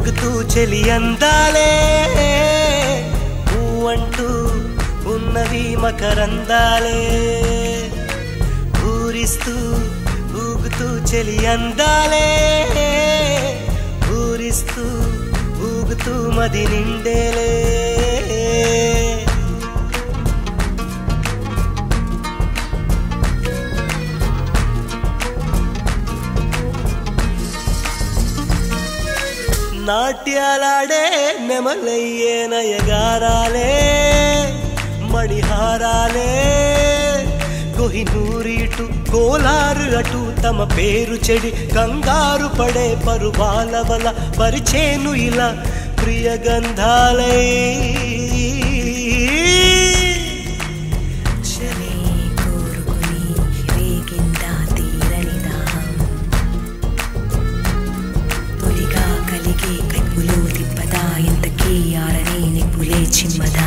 ఊగుతూ చెలి అందాలే ఊంటూ ఉన్నవి మకరందాలే ఊరిస్తూ ఊగుతూ చెలి అందాలే ఊరిస్తూ ఊగుతూ మది నిండేలే నాట్యాలాడే నెమలయ్యే నయగారాలే మణిహారాలే కోహినూరు ఇటు కోలారు అటు తమ పేరు చెడి కంగారు పడే పరువాల వల పరిచేను ఇలా ప్రియగంధాలై చిమ్మదా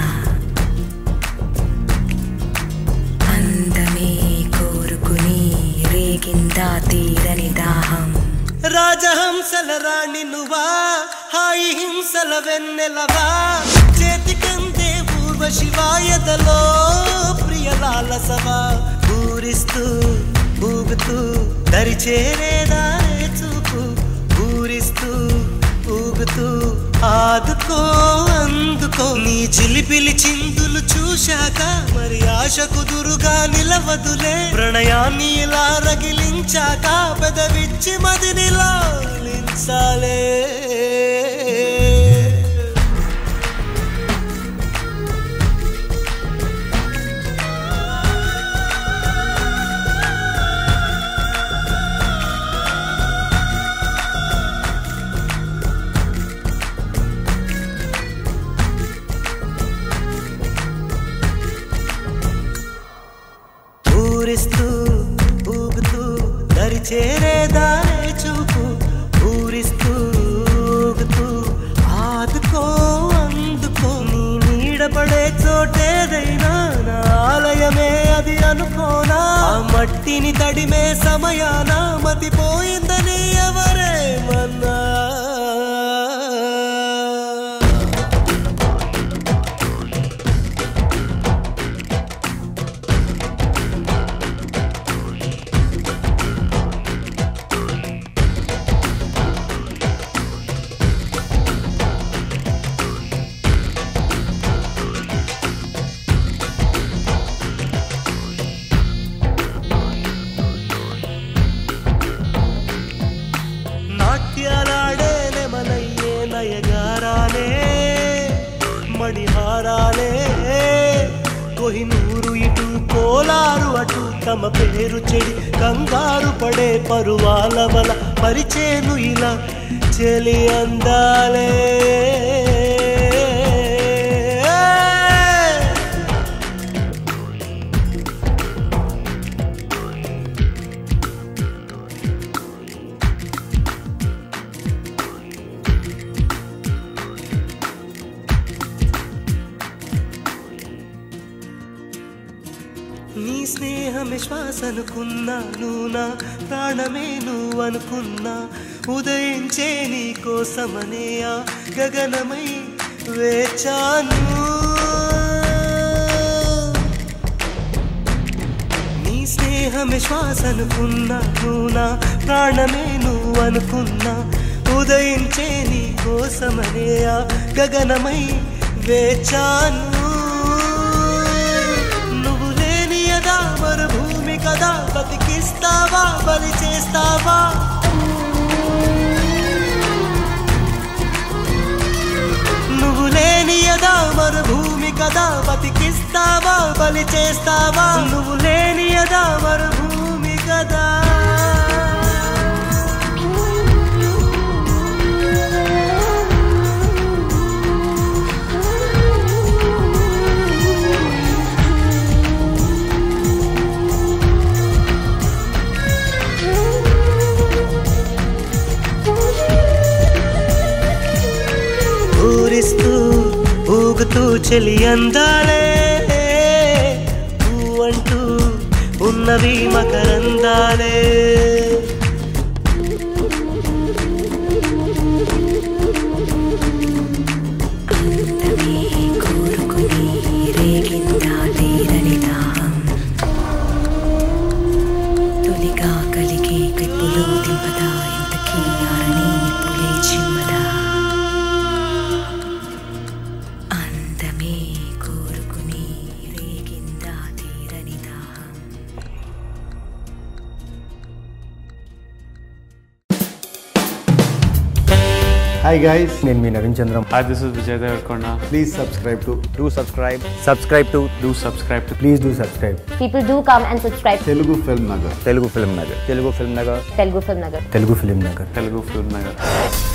అందమే కోరుకుని రేగిందా తీరని దాహం రాజహంసల రాణి నువ్వా హాయి హింసల వెన్నెలవా చేతికందే పూర్వశివాయదలో ప్రియలాలసవా ఊరిస్తూ ఊగుతూ దరిచేరేదా చూపు ఊరిస్తూ ఊగుతూ ఆదుకో అందుకో నీ జిలిపిలి చిందులు చూశాక మరి ఆశ కుదురుగా నిలవదులే ప్రణయాన్ని ఇలా రగిలించాక పెదవిచ్చి మదిని లాలించాలే ఊరిస్తూ ఊగుతూ దరిచేరేదారే చూపు ఊరిస్తూ ఊగుతూ ఆదుకో అందుకో నీ నీడపడే చోటేదైనా నా ఆలయమే అది అనుకోనా ఆ మట్టిని తడిమే సమయాన మతిపోయిందని ఎవరేమన్నా నాట్యాలాడే నెమలయ్యే నయగారాలే మణిహారాలే కోహినూరు ఇటు కోలారు అటు తమ పేరు చెడి కంగారు పడే పరువాల వల పరిచేను ఇలా చెలి అందాలే నీ స్నేహమే శ్వాస అనుకున్నా నువ్వు నా ప్రాణమే నువ్వు అనుకున్నా ఉదయించే నీ కోసమనే ఆ గగనమై వేచాను నీ స్నేహమే శ్వాస అనుకున్నా నువ్వు నా ప్రాణమే నువ్వు అనుకున్నా ఉదయించే నీ కోసమనే ఆ గగనమై వేచాను మరుభూమి కదా బతికిస్తావా బలి చేస్తావా నువ్వు లేని యదా మరుభూమి కదా బతికిస్తావా బలి చేస్తావా నువ్వు లేని యదా మరుభూమి కదా ఊరిస్తూ ఊగుతూ చెలి అందాలే ఊంటూ ఉన్నవి మకరందాలే హాయ్ గైస్, నేను మీ Naveen Chandram. Hi, this is Vijay Devarkonda. Please subscribe to subscribe to Do subscribe to please do subscribe People do come and subscribe. Telugu Film Nagar. Telugu Film Nagar. Telugu Film Nagar. Telugu Film Nagar. Telugu Film Nagar.